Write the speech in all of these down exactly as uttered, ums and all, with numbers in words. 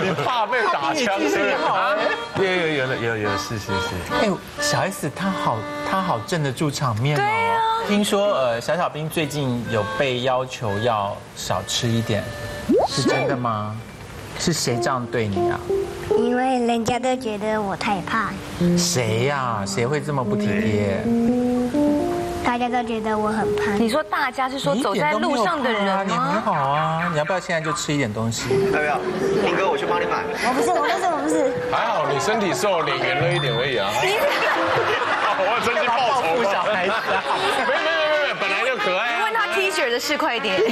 你怕被打枪是不是？啊，有有有的有有是是是。 哎，小 S 她好她好镇得住场面哦。 对啊。 听说呃小小兵最近有被要求要少吃一点，是真的吗？是谁这样对你啊？ 因为人家都觉得我太胖。 谁呀？谁会这么不体贴？ 大家都觉得我很胖。 你说大家是说走在路上的人吗？ 你很好啊，你要不要现在就吃一点东西？ 要不要？林哥，我去帮你买。 我不是，我不是，我不是。 还好你身体瘦，脸圆了一点而已啊。我真是报仇小孩子。 没没没没没，本来就可爱。 问他 T 恤的事快一点。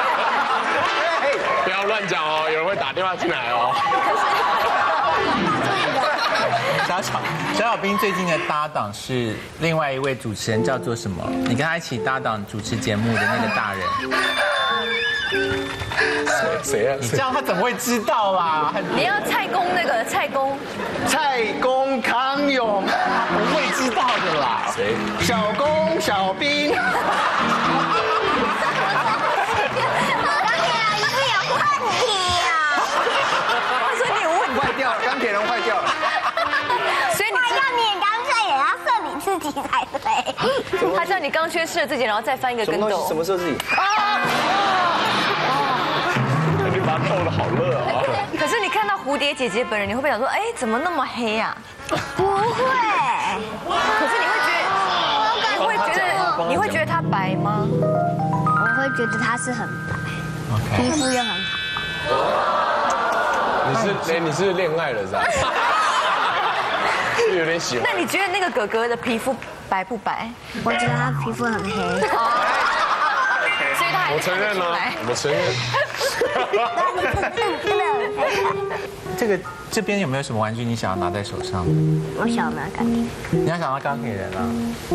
不要乱讲哦，有人会打电话进来哦。 小小小小兵最近的搭档是另外一位主持人，叫做什么？你跟他一起搭档主持节目的那个大人， 谁啊？ 你这样他怎么会知道啦？ 你要蔡公那个蔡公， 蔡公康永， 他不会知道的啦。 谁？ 小公小兵。坏掉了，钢铁人坏掉了。 所以你要你刚才也要射你自己才对。 他叫你钢圈射自己，然后再翻一个跟斗。 什么射自己？ 啊！ 你把他逗得好热啊！ 可是你看到蝴蝶姐姐本人，你会不会想说，哎，怎么那么黑啊？ 不会。 可是你会觉得，你会觉得，你会觉得她白吗？ 我会觉得她是很白，皮肤又很好。 你是哎，你是恋爱了是吧？是有点喜欢。 那你觉得那个哥哥的皮肤白不白？ 我觉得他皮肤很黑。 所以他还我承认了，我承认。 这个这边有没有什么玩具你想要拿在手上？ 我想拿钢铁。 你要想到钢铁人啊？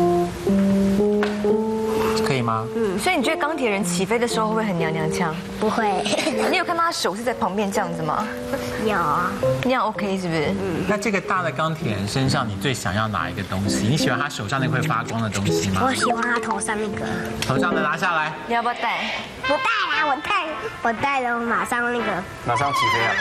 可以吗？ 嗯，所以你觉得钢铁人起飞的时候会不会很娘娘腔？ 不会。 你有看到他手是在旁边这样子吗？ 有啊。 那样 OK 是不是？嗯。 那这个大的钢铁人身上，你最想要哪一个东西？你喜欢他手上那块发光的东西吗？ 我喜欢他头上那个。 头上的拿下来。 你要不要戴？ 不戴啦，我戴，我戴了，马上那个。 马上起飞啊！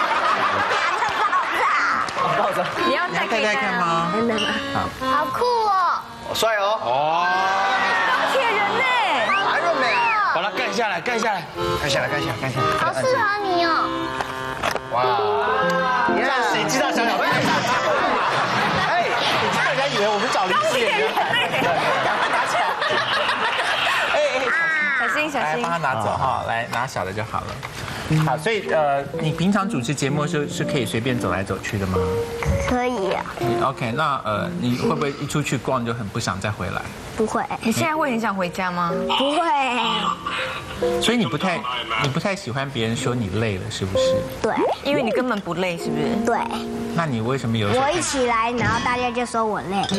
爆炸！ 你要戴可以戴看吗？ 真的吗？好，好酷哦！ 好帅哦！ 哦， 钢铁人呢？ 还有没？ 把它盖下来，盖下来， 盖下来，盖下来，盖下来。 好适合你哦！ 哇！让谁知道小小兵？哎，你这样人家以为我们找临时演员来。赶快拿起来！ 哎哎， 小心小心， 来帮他拿走哈，来拿小的就好了。好，所以呃，你平常主持节目是是可以随便走来走去的吗？ 可以啊。 你 OK， 那呃，你会不会一出去逛就很不想再回来？ 不会。 你现在会很想回家吗？ 不会。 所以你不太你不太喜欢别人说你累了，是不是？ 对。 因为你根本不累，是不是？ 对。 那你为什么有时候？ 我一起来，然后大家就说我累。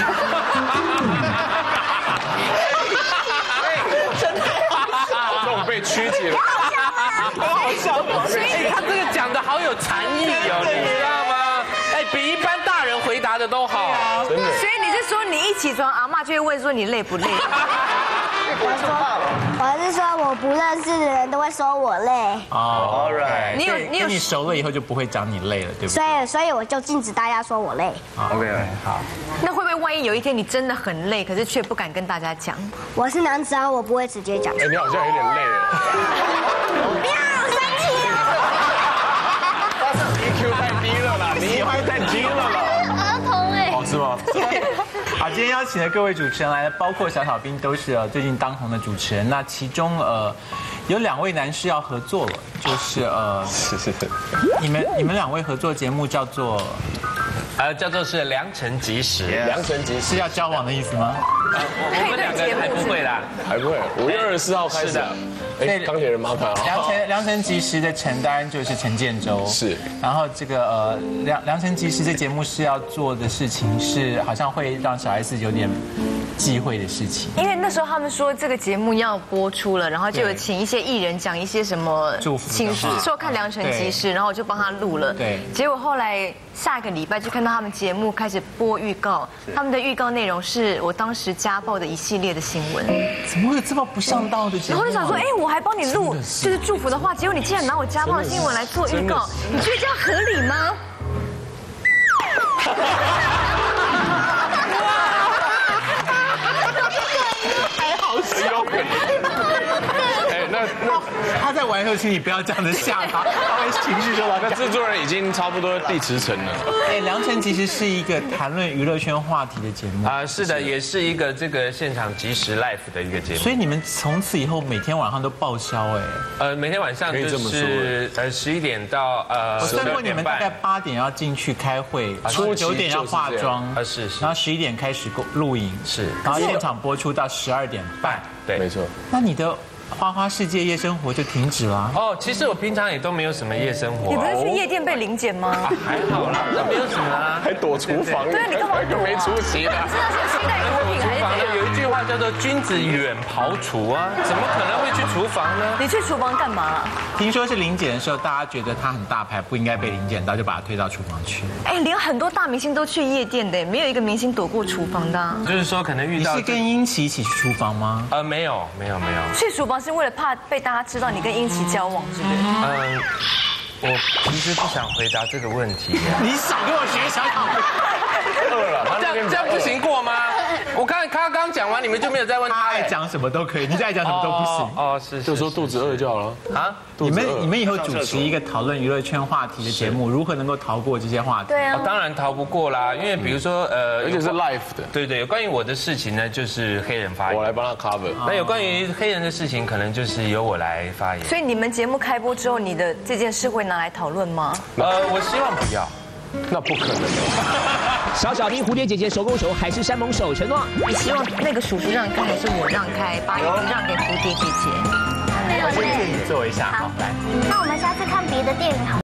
真的。 这种被曲解了。 很好笑，所以他这个讲的好有禅意哦，你知道吗？哎，比一般大人回答的都好， 真的。 所以你是说你一起床，阿嬷就会问说你累不累？ 我说，我是说我不认识的人都会说我累， 哦 All right 你有你有跟你熟了以后就不会讲你累了，对不所对？ 以所以我就禁止大家说我累。 OK， 好。 那会不会万一有一天你真的很累，可是却不敢跟大家讲？ 我是男子汉，我不会直接讲。 哎，你好像有点累了。 不要生气哦。 E Q 太低了啦，你 E Q 太低了啦。 儿童哎。 哦，是吗？ 好，今天邀请的各位主持人来，包括小小兵，都是呃最近当红的主持人。那其中呃有两位男士要合作了，就是呃是是是。 你们你们两位合作节目叫做呃，叫做是良辰吉时， 良辰吉时是要交往的意思吗？ 我们两个还不会啦， 还不会，五月二十四号开始。 是的。 哎，钢铁人麻烦啊。 良辰良辰吉时的陈当然就是陈建州， 是。 然后这个呃良良辰吉时这节目是要做的事情是好像会让小 S 有点忌讳的事情。 因为那时候他们说这个节目要播出了，然后就有请一些艺人讲一些什么祝福的请话说看良辰吉时，然后我就帮他录了。 对。 结果后来下个礼拜就看到他们节目开始播预告，他们的预告内容是我当时家暴的一系列的新闻。 怎么会有这么不上道的节目？ 然后就想说，哎， 我还帮你录就是祝福的话，结果你竟然拿我家暴的新闻来做预告，你觉得这样合理吗？ 还好笑。 哎，那那他在玩的时候，请你不要这样子吓他，他会情绪受到。 那制作人已经差不多第十层了。 哎，良辰其实是一个谈论娱乐圈话题的节目啊，是的，也是一个这个现场即时 live 的一个节目。 所以你们从此以后每天晚上都报销哎。 呃，每天晚上就是呃十一点到呃我算过你们大概八点要进去开会，然后九点要化妆， 啊是是， 然后十一点开始录影， 是， 然后现场播出到十二点半， 对， 没错。 那你的花花世界夜生活就停止了。 哦，其实我平常也都没有什么夜生活。 你不是去夜店被临检吗？ 还好啦，那没有什么啊， 还躲厨房， 对啊，你干嘛躲啊？ 没出息的。 是要先期待毒品还是怎样？ 有一句话叫做“君子远庖厨”啊，怎么可能会去厨房呢？ 你去厨房干嘛？ 听说是临检的时候，大家觉得他很大牌，不应该被临检到，就把他推到厨房去。 哎，连很多大明星都去夜店的，没有一个明星躲过厨房的啊。 就是说，可能遇到你是跟英奇一起去厨房吗？ 呃，没有，没有，没有。 去厨房是为了怕被大家知道你跟英奇交往，是不是？ 嗯，我其实不想回答这个问题。 你少跟我学小小妹。 饿了，他这样这样不行过吗？我看他刚讲完，你们就没有再问他。 他爱讲什么都可以，你再讲什么都不行。 哦，是， 就说肚子饿就好了啊。 你们你们以后主持一个讨论娱乐圈话题的节目，如何能够逃过这些话题？ 对啊， 当然逃不过啦，因为比如说呃， 而且是 live 的。 对对，有关于我的事情呢，就是黑人发言， 我来帮他 cover。 那有关于黑人的事情，可能就是由我来发言。 所以你们节目开播之后，你的这件事会拿来讨论吗？ 呃，我希望不要。 那不可能。 小小兵蝴蝶姐姐手勾手还是山盟手承诺？ 你希望那个叔叔让开还是我让开，把椅子让给蝴蝶姐姐？ 没有先借你坐一下，好，来。 那我们下次看别的电影好。